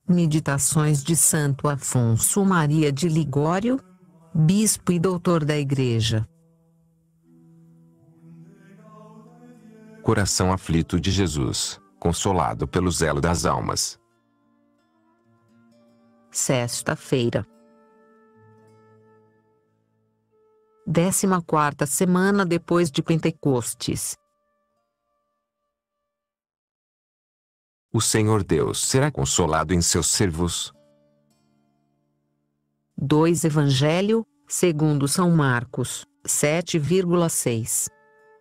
Meditações de Santo Afonso Maria de Ligório, bispo e doutor da Igreja. Coração aflito de Jesus, consolado pelo zelo das almas. Sexta-feira. 14ª semana depois de Pentecostes. O Senhor Deus será consolado em seus servos. 2 Evangelho, segundo São Marcos, 7,6.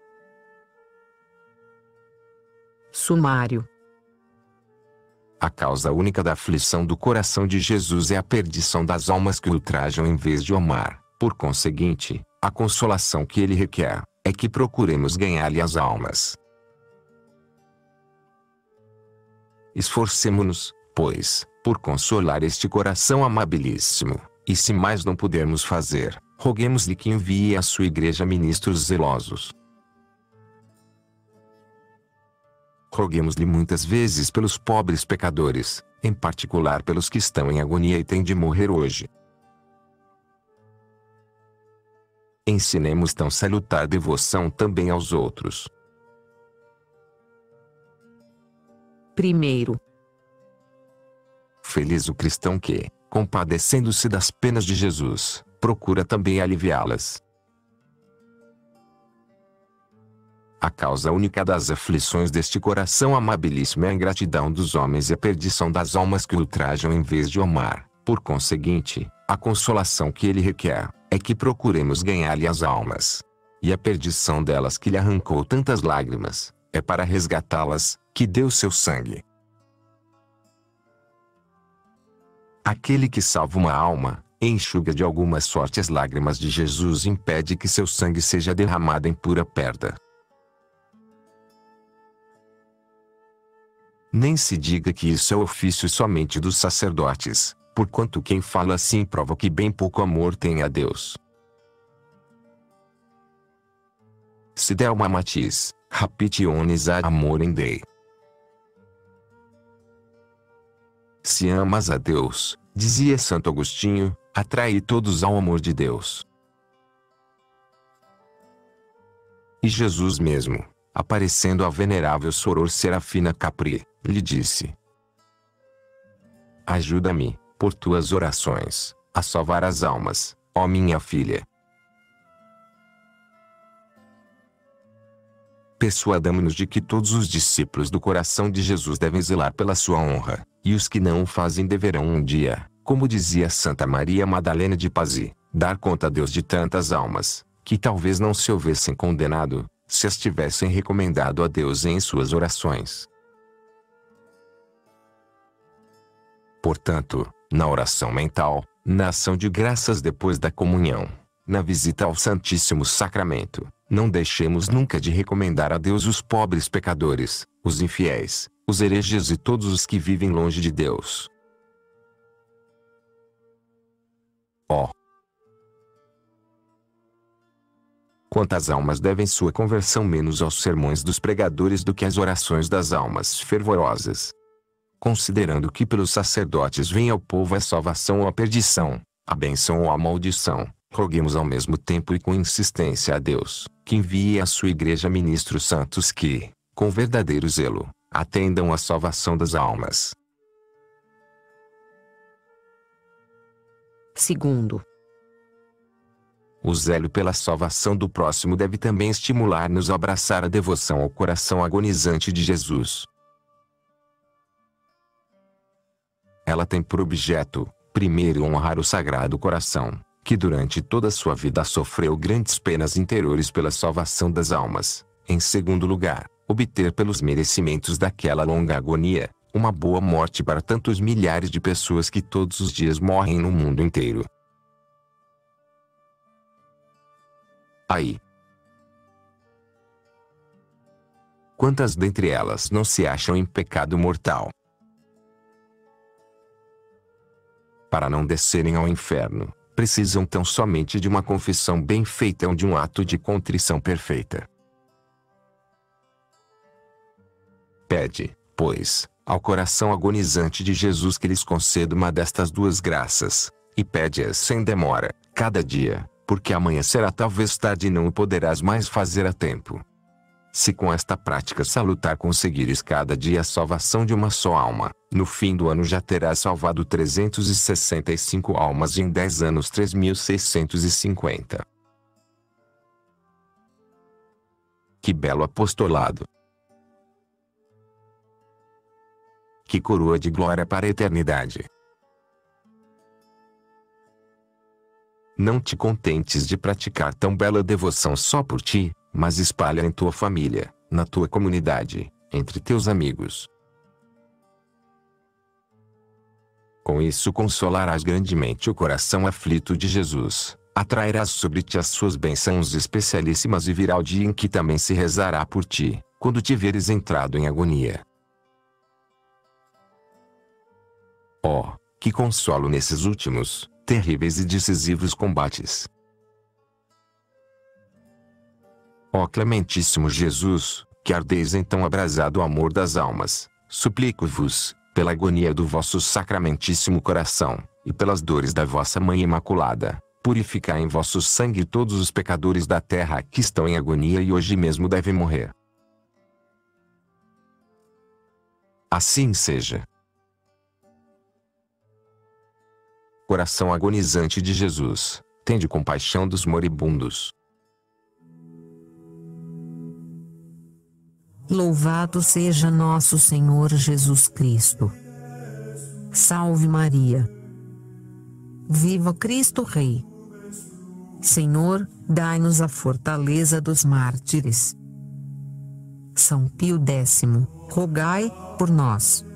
Sumário. A causa única da aflição do coração de Jesus é a perdição das almas que o ultrajam em vez de o amar. Por conseguinte, a consolação que ele requer é que procuremos ganhar-lhe as almas. Esforcemo-nos, pois, por consolar este coração amabilíssimo, e se mais não pudermos fazer, roguemos-lhe que envie à sua igreja ministros zelosos. Roguemos-lhe muitas vezes pelos pobres pecadores, em particular pelos que estão em agonia e têm de morrer hoje. Ensinemos tão salutar devoção também aos outros. Primeiro. Feliz o cristão que, compadecendo-se das penas de Jesus, procura também aliviá-las. A causa única das aflições deste coração amabilíssimo é a ingratidão dos homens e a perdição das almas que o ultrajam em vez de o amar. Por conseguinte, a consolação que ele requer é que procuremos ganhar-lhe as almas. E a perdição delas que lhe arrancou tantas lágrimas é para resgatá-las que deu seu sangue. Aquele que salva uma alma, enxuga de alguma sorte as lágrimas de Jesus e impede que seu sangue seja derramado em pura perda. Nem se diga que isso é ofício somente dos sacerdotes, porquanto quem fala assim prova que bem pouco amor tem a Deus. Se der uma matiz, rapitiones ad amorem Dei. Se amas a Deus, dizia Santo Agostinho, atrai todos ao amor de Deus. E Jesus mesmo, aparecendo à venerável Soror Serafina Capri, lhe disse: ajuda-me, por tuas orações, a salvar as almas, ó minha filha. Persuadamo-nos de que todos os discípulos do coração de Jesus devem zelar pela sua honra, e os que não o fazem deverão um dia, como dizia Santa Maria Madalena de Pazzi, dar conta a Deus de tantas almas, que talvez não se houvessem condenado, se as tivessem recomendado a Deus em suas orações. Portanto, na oração mental, na ação de graças depois da comunhão, na visita ao Santíssimo Sacramento, não deixemos nunca de recomendar a Deus os pobres pecadores, os infiéis, os hereges e todos os que vivem longe de Deus. Ó! Quantas almas devem sua conversão menos aos sermões dos pregadores do que às orações das almas fervorosas? Considerando que pelos sacerdotes vem ao povo a salvação ou a perdição, a bênção ou a maldição, roguemos ao mesmo tempo e com insistência a Deus, que envie à sua igreja ministros santos que, com verdadeiro zelo, atendam à salvação das almas. Segundo. O zelo pela salvação do próximo deve também estimular-nos a abraçar a devoção ao coração agonizante de Jesus. Ela tem por objeto, primeiro, honrar o Sagrado Coração, que durante toda a sua vida sofreu grandes penas interiores pela salvação das almas. Em segundo lugar, obter pelos merecimentos daquela longa agonia, uma boa morte para tantos milhares de pessoas que todos os dias morrem no mundo inteiro. Aí, quantas dentre elas não se acham em pecado mortal? Para não descerem ao inferno, precisam tão somente de uma confissão bem feita ou de um ato de contrição perfeita. Pede, pois, ao coração agonizante de Jesus que lhes conceda uma destas duas graças, e pede-as sem demora, cada dia, porque amanhã será talvez tarde e não o poderás mais fazer a tempo. Se com esta prática salutar conseguires cada dia a salvação de uma só alma, no fim do ano já terás salvado 365 almas e em 10 anos 3.650. Que belo apostolado! Que coroa de glória para a eternidade! Não te contentes de praticar tão bela devoção só por ti, mas espalha em tua família, na tua comunidade, entre teus amigos. Com isso consolarás grandemente o coração aflito de Jesus, atrairás sobre ti as suas bênçãos especialíssimas e virá o dia em que também se rezará por ti, quando te veres entrado em agonia. Oh, que consolo nesses últimos, terríveis e decisivos combates! Ó clementíssimo Jesus, que ardeis em tão abrasado amor das almas, suplico-vos, pela agonia do vosso sacramentíssimo coração, e pelas dores da vossa Mãe Imaculada, purificai em vosso sangue todos os pecadores da terra que estão em agonia e hoje mesmo devem morrer. Assim seja. Coração agonizante de Jesus, tende compaixão dos moribundos. Louvado seja nosso Senhor Jesus Cristo. Salve Maria. Viva Cristo Rei. Senhor, dai-nos a fortaleza dos mártires. São Pio X, rogai por nós.